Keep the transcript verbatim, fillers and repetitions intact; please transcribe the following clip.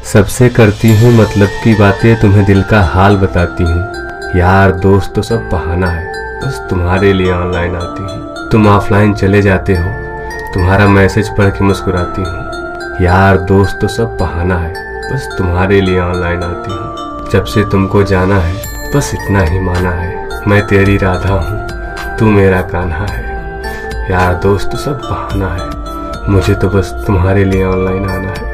सबसे करती हूँ मतलब की बातें, तुम्हें दिल का हाल बताती हूँ। यार दोस्त तो सब बहाना है, बस तुम्हारे लिए ऑनलाइन आती हूँ। तुम ऑफलाइन चले जाते हो, तुम्हारा मैसेज पढ़ के मुस्कुराती हूँ। यार दोस्त तो सब बहाना है, बस तुम्हारे लिए ऑनलाइन आती हूँ। जब से तुमको जाना है बस इतना ही माना है, मैं तेरी राधा हूँ तू मेरा कान्हा है। यार दोस्त तो सब बहाना है, मुझे तो बस तुम्हारे लिए ऑनलाइन आना है।